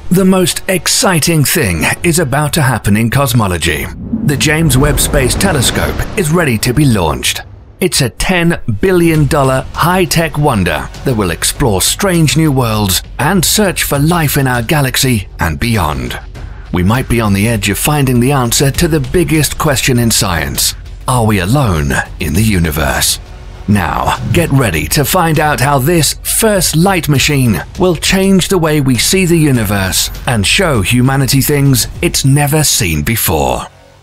The most exciting thing is about to happen in cosmology. The James Webb Space Telescope is ready to be launched. It's a $10 billion high-tech wonder that will explore strange new worlds and search for life in our galaxy and beyond. We might be on the edge of finding the answer to the biggest question in science. Are we alone in the universe? Now, get ready to find out how this first light machine will change the way we see the universe and show humanity things it's never seen before.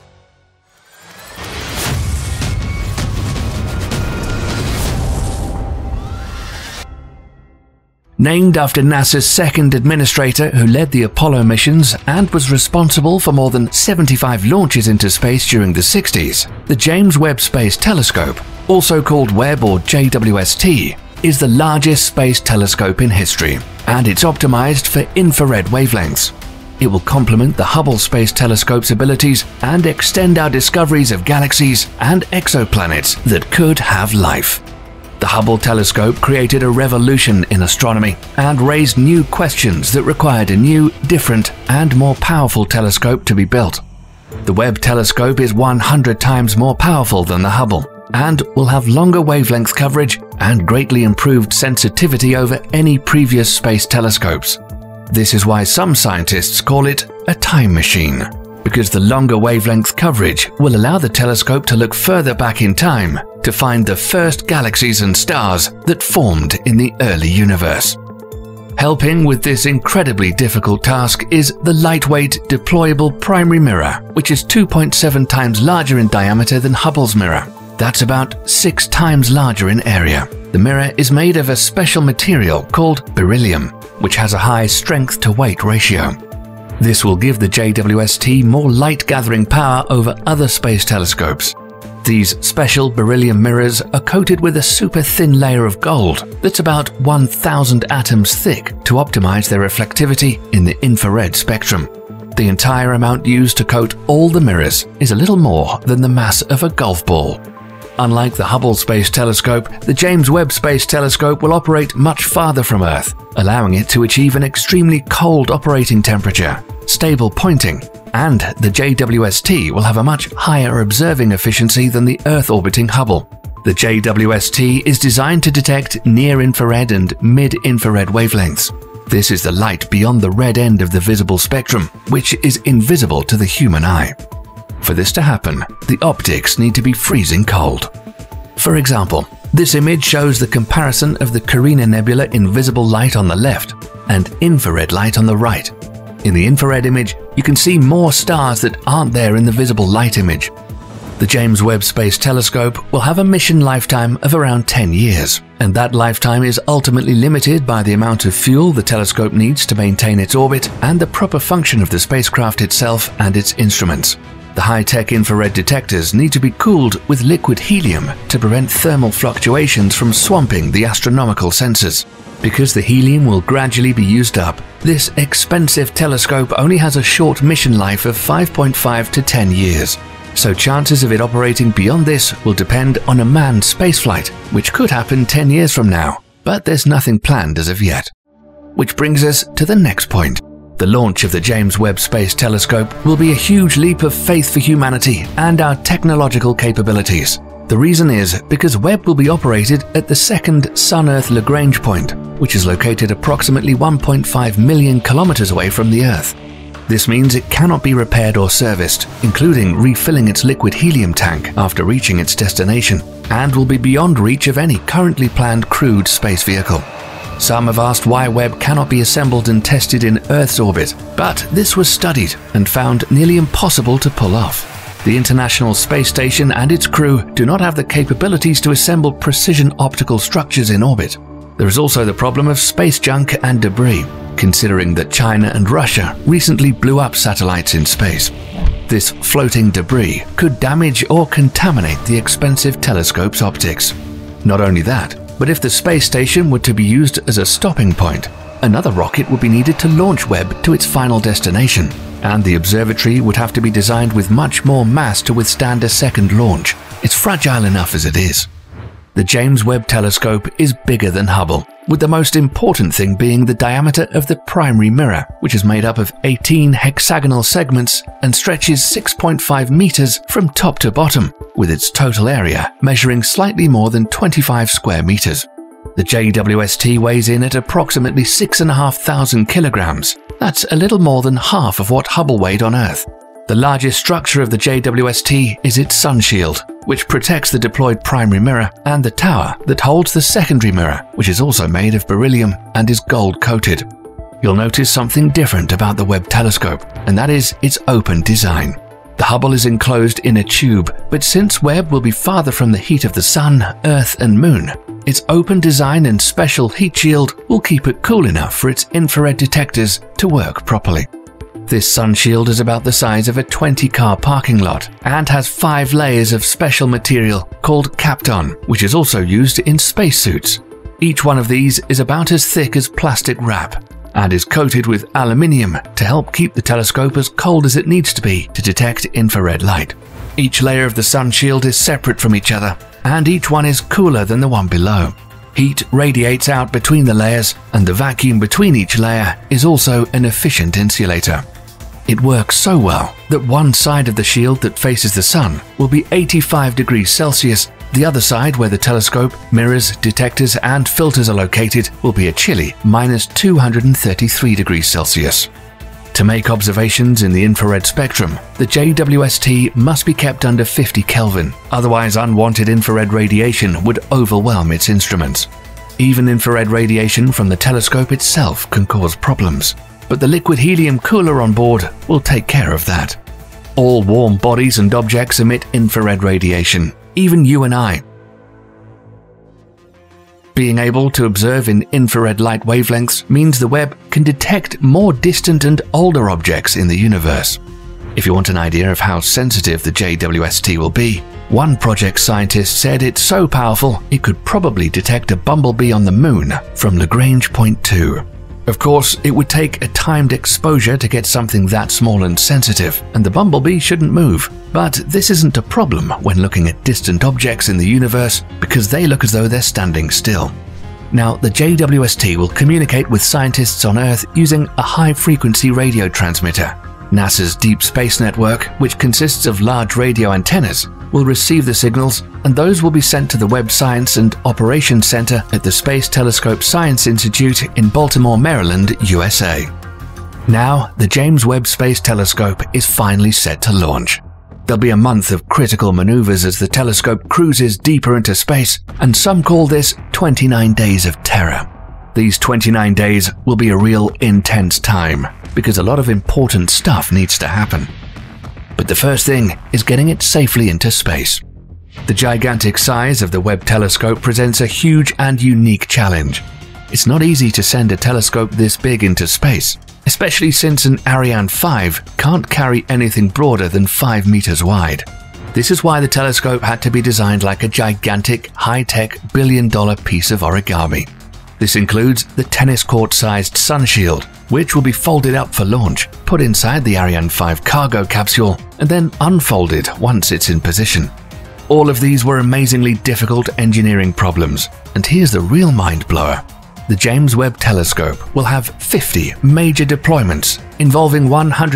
Named after NASA's second administrator who led the Apollo missions and was responsible for more than 75 launches into space during the 60s, the James Webb Space Telescope, also called Webb or Jwst, is the largest space telescope in history, and it's optimized for infrared wavelengths. It will complement the Hubble Space Telescope's abilities and extend our discoveries of galaxies and exoplanets that could have life. The Hubble telescope created a revolution in astronomy and raised new questions that required a new, different, and more powerful telescope to be built. The Webb telescope is 100 times more powerful than the Hubble and will have longer wavelength coverage and greatly improved sensitivity over any previous space telescopes. This is why some scientists call it a time machine, because the longer wavelength coverage will allow the telescope to look further back in time to find the first galaxies and stars that formed in the early universe. Helping with this incredibly difficult task is the lightweight, deployable primary mirror, which is 2.7 times larger in diameter than Hubble's mirror. That's about 6 times larger in area. The mirror is made of a special material called beryllium, which has a high strength-to-weight ratio. This will give the JWST more light-gathering power over other space telescopes. These special beryllium mirrors are coated with a super-thin layer of gold that's about 1,000 atoms thick to optimize their reflectivity in the infrared spectrum. The entire amount used to coat all the mirrors is a little more than the mass of a golf ball. Unlike the Hubble Space Telescope, the James Webb Space Telescope will operate much farther from Earth, allowing it to achieve an extremely cold operating temperature, stable pointing, and the JWST will have a much higher observing efficiency than the Earth-orbiting Hubble. The JWST is designed to detect near-infrared and mid-infrared wavelengths. This is the light beyond the red end of the visible spectrum, which is invisible to the human eye. For this to happen, the optics need to be freezing cold. For example, this image shows the comparison of the Carina Nebula in visible light on the left and infrared light on the right. In the infrared image, you can see more stars that aren't there in the visible light image. The James Webb Space Telescope will have a mission lifetime of around 10 years, and that lifetime is ultimately limited by the amount of fuel the telescope needs to maintain its orbit and the proper function of the spacecraft itself and its instruments. The high-tech infrared detectors need to be cooled with liquid helium to prevent thermal fluctuations from swamping the astronomical sensors. Because the helium will gradually be used up, this expensive telescope only has a short mission life of 5.5 to 10 years. So chances of it operating beyond this will depend on a manned spaceflight, which could happen 10 years from now, but there's nothing planned as of yet. Which brings us to the next point. The launch of the James Webb Space Telescope will be a huge leap of faith for humanity and our technological capabilities. The reason is because Webb will be operated at the second Sun-Earth Lagrange point, which is located approximately 1.5 million kilometers away from the Earth. This means it cannot be repaired or serviced, including refilling its liquid helium tank after reaching its destination, and will be beyond reach of any currently planned crewed space vehicle. Some have asked why Webb cannot be assembled and tested in Earth's orbit, but this was studied and found nearly impossible to pull off. The International Space Station and its crew do not have the capabilities to assemble precision optical structures in orbit. There is also the problem of space junk and debris, considering that China and Russia recently blew up satellites in space. This floating debris could damage or contaminate the expensive telescope's optics. Not only that, but if the space station were to be used as a stopping point, another rocket would be needed to launch Webb to its final destination, and the observatory would have to be designed with much more mass to withstand a second launch. It's fragile enough as it is. The James Webb Telescope is bigger than Hubble, with the most important thing being the diameter of the primary mirror, which is made up of 18 hexagonal segments and stretches 6.5 meters from top to bottom, with its total area measuring slightly more than 25 square meters. The JWST weighs in at approximately 6,500 kilograms. That's a little more than half of what Hubble weighed on Earth. The largest structure of the JWST is its sun shield, which protects the deployed primary mirror, and the tower that holds the secondary mirror, which is also made of beryllium and is gold-coated. You'll notice something different about the Webb telescope, and that is its open design. The Hubble is enclosed in a tube, but since Webb will be farther from the heat of the Sun, Earth and Moon, its open design and special heat shield will keep it cool enough for its infrared detectors to work properly. This sun shield is about the size of a 20-car parking lot and has 5 layers of special material called Kapton, which is also used in spacesuits. Each one of these is about as thick as plastic wrap and is coated with aluminium to help keep the telescope as cold as it needs to be to detect infrared light. Each layer of the sun shield is separate from each other, and each one is cooler than the one below. Heat radiates out between the layers, and the vacuum between each layer is also an efficient insulator. It works so well that one side of the shield that faces the sun will be 85 degrees Celsius. The other side, where the telescope, mirrors, detectors and filters are located, will be a chilly -233 degrees Celsius. To make observations in the infrared spectrum, the JWST must be kept under 50 Kelvin, otherwise unwanted infrared radiation would overwhelm its instruments. Even infrared radiation from the telescope itself can cause problems, but the liquid helium cooler on board will take care of that. All warm bodies and objects emit infrared radiation, even you and I. Being able to observe in infrared light wavelengths means the Webb can detect more distant and older objects in the universe. If you want an idea of how sensitive the JWST will be, one project scientist said it's so powerful it could probably detect a bumblebee on the Moon from Lagrange Point 2. Of course, it would take a timed exposure to get something that small and sensitive, and the bumblebee shouldn't move. But this isn't a problem when looking at distant objects in the universe, because they look as though they're standing still. Now, the JWST will communicate with scientists on Earth using a high-frequency radio transmitter. NASA's Deep Space Network, which consists of large radio antennas, will receive the signals, and those will be sent to the Webb Science and Operations Center at the Space Telescope Science Institute in Baltimore, Maryland, USA. Now, the James Webb Space Telescope is finally set to launch. There'll be a month of critical maneuvers as the telescope cruises deeper into space, and some call this 29 days of terror. These 29 days will be a real intense time, because a lot of important stuff needs to happen. But the first thing is getting it safely into space. The gigantic size of the Webb telescope presents a huge and unique challenge. It's not easy to send a telescope this big into space, especially since an Ariane 5 can't carry anything broader than 5 meters wide. This is why the telescope had to be designed like a gigantic, high-tech, billion-dollar piece of origami. This includes the tennis court-sized sun shield, which will be folded up for launch, put inside the Ariane 5 cargo capsule, and then unfolded once it's in position. All of these were amazingly difficult engineering problems, and here's the real mind-blower. The James Webb Telescope will have 50 major deployments, involving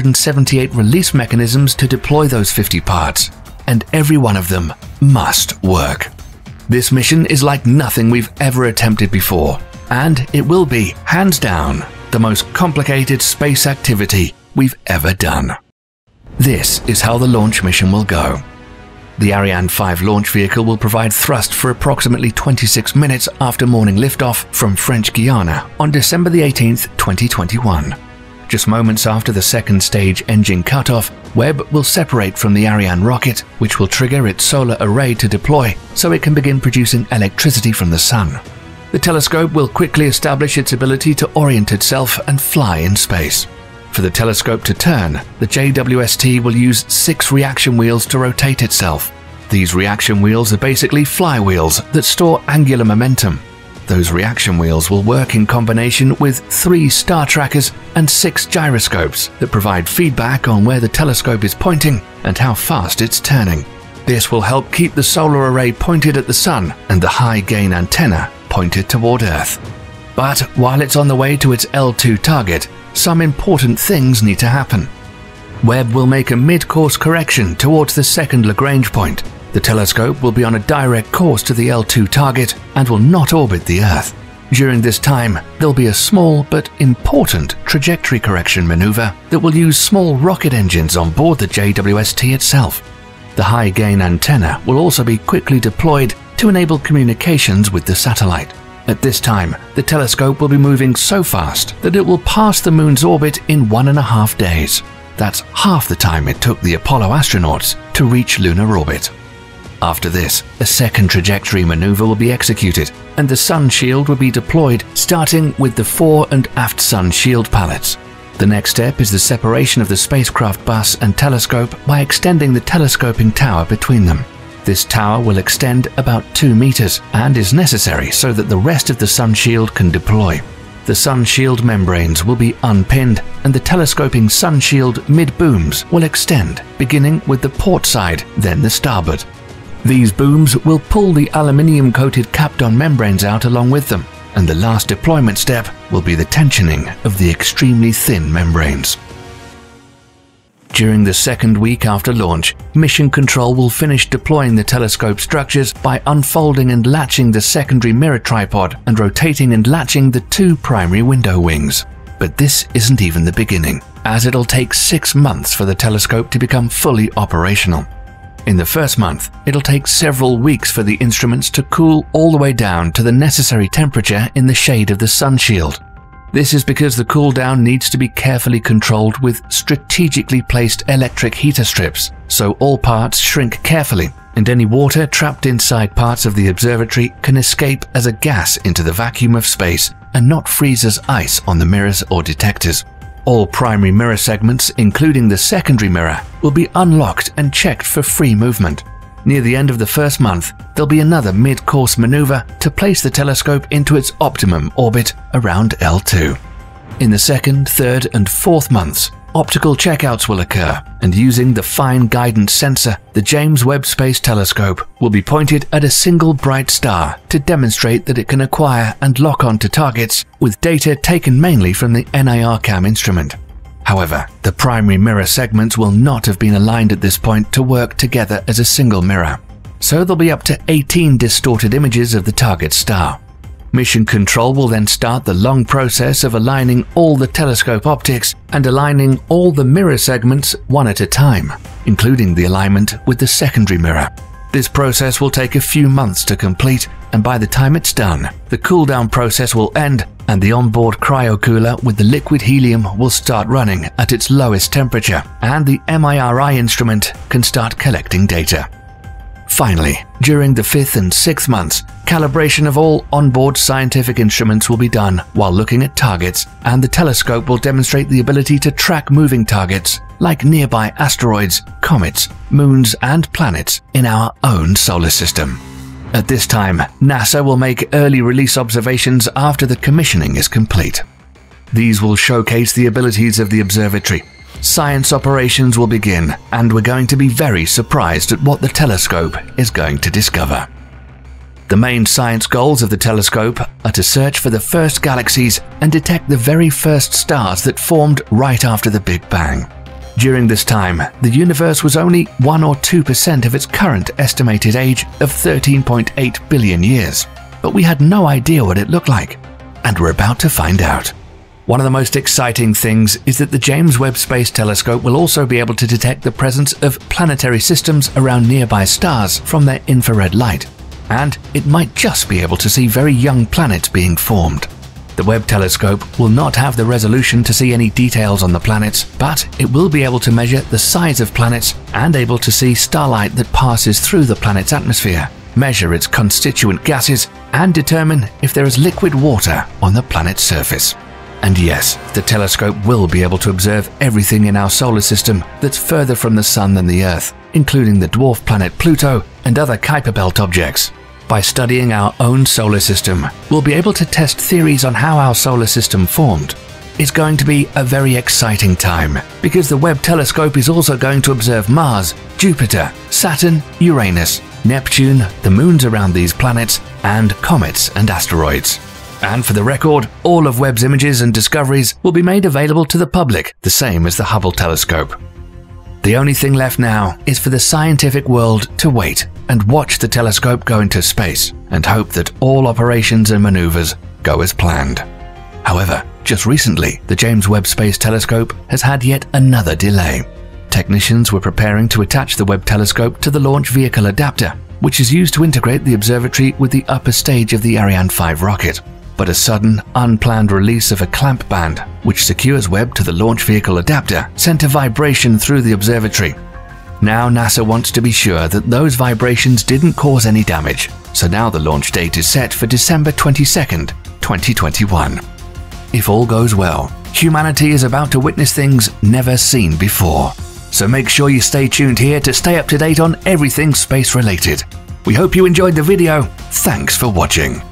178 release mechanisms to deploy those 50 parts, and every one of them must work. This mission is like nothing we've ever attempted before, and it will be, hands down, the most complicated space activity we've ever done. This is how the launch mission will go. The Ariane 5 launch vehicle will provide thrust for approximately 26 minutes after morning liftoff from French Guiana on December 18, 2021. Just moments after the second stage engine cutoff, Webb will separate from the Ariane rocket, which will trigger its solar array to deploy so it can begin producing electricity from the sun. The telescope will quickly establish its ability to orient itself and fly in space. For the telescope to turn, the JWST will use 6 reaction wheels to rotate itself. These reaction wheels are basically flywheels that store angular momentum. Those reaction wheels will work in combination with 3 star trackers and 6 gyroscopes that provide feedback on where the telescope is pointing and how fast it's turning. This will help keep the solar array pointed at the Sun and the high-gain antenna pointed toward Earth. But while it's on the way to its L2 target, some important things need to happen. Webb will make a mid-course correction towards the second Lagrange point. The telescope will be on a direct course to the L2 target and will not orbit the Earth. During this time, there'll be a small but important trajectory correction maneuver that will use small rocket engines on board the JWST itself. The high-gain antenna will also be quickly deployed to enable communications with the satellite. At this time, the telescope will be moving so fast that it will pass the Moon's orbit in 1.5 days. That's half the time it took the Apollo astronauts to reach lunar orbit. After this, a second trajectory maneuver will be executed, and the sun shield will be deployed, starting with the fore and aft sun shield pallets. The next step is the separation of the spacecraft bus and telescope by extending the telescoping tower between them. This tower will extend about 2 meters and is necessary so that the rest of the sun shield can deploy. The sun shield membranes will be unpinned, and the telescoping sun shield mid-booms will extend, beginning with the port side, then the starboard. These booms will pull the aluminium-coated Kapton membranes out along with them, and the last deployment step will be the tensioning of the extremely thin membranes. During the second week after launch, Mission Control will finish deploying the telescope structures by unfolding and latching the secondary mirror tripod and rotating and latching the 2 primary window wings. But this isn't even the beginning, as it'll take 6 months for the telescope to become fully operational. In the first month, it'll take several weeks for the instruments to cool all the way down to the necessary temperature in the shade of the sun shield. This is because the cool down needs to be carefully controlled with strategically placed electric heater strips, so all parts shrink carefully, and any water trapped inside parts of the observatory can escape as a gas into the vacuum of space and not freeze as ice on the mirrors or detectors. All primary mirror segments, including the secondary mirror, will be unlocked and checked for free movement. Near the end of the first month, there'll be another mid-course maneuver to place the telescope into its optimum orbit around L2. In the second, third, and fourth months, optical checkouts will occur, and using the fine guidance sensor, the James Webb Space Telescope will be pointed at a single bright star to demonstrate that it can acquire and lock onto targets with data taken mainly from the NIRCam instrument. However, the primary mirror segments will not have been aligned at this point to work together as a single mirror, so there'll be up to 18 distorted images of the target star. Mission Control will then start the long process of aligning all the telescope optics and aligning all the mirror segments one at a time, including the alignment with the secondary mirror. This process will take a few months to complete, and by the time it's done, the cool-down process will end and the onboard cryocooler with the liquid helium will start running at its lowest temperature, and the MIRI instrument can start collecting data. Finally, during the 5th and 6th months, calibration of all onboard scientific instruments will be done while looking at targets, and the telescope will demonstrate the ability to track moving targets like nearby asteroids, comets, moons, and planets in our own solar system. At this time, NASA will make early release observations after the commissioning is complete. These will showcase the abilities of the observatory. Science operations will begin, and we're going to be very surprised at what the telescope is going to discover. The main science goals of the telescope are to search for the first galaxies and detect the very first stars that formed right after the Big Bang. During this time, the universe was only 1 or 2% of its current estimated age of 13.8 billion years, but we had no idea what it looked like, and we're about to find out. One of the most exciting things is that the James Webb Space Telescope will also be able to detect the presence of planetary systems around nearby stars from their infrared light, and it might just be able to see very young planets being formed. The Webb telescope will not have the resolution to see any details on the planets, but it will be able to measure the size of planets and able to see starlight that passes through the planet's atmosphere, measure its constituent gases, and determine if there is liquid water on the planet's surface. And yes, the telescope will be able to observe everything in our solar system that's further from the Sun than the Earth, including the dwarf planet Pluto and other Kuiper Belt objects. By studying our own solar system, we'll be able to test theories on how our solar system formed. is going to be a very exciting time, because the Webb telescope is also going to observe Mars, Jupiter, Saturn, Uranus, Neptune, the moons around these planets, and comets and asteroids. And for the record, all of Webb's images and discoveries will be made available to the public, the same as the Hubble telescope. The only thing left now is for the scientific world to wait and watch the telescope go into space and hope that all operations and maneuvers go as planned. However, just recently, the James Webb Space Telescope has had yet another delay. Technicians were preparing to attach the Webb telescope to the launch vehicle adapter, which is used to integrate the observatory with the upper stage of the Ariane 5 rocket. But a sudden, unplanned release of a clamp band, which secures Webb to the launch vehicle adapter, sent a vibration through the observatory. Now NASA wants to be sure that those vibrations didn't cause any damage, so now the launch date is set for December 22nd, 2021. If all goes well, humanity is about to witness things never seen before. So make sure you stay tuned here to stay up to date on everything space related. We hope you enjoyed the video. Thanks for watching.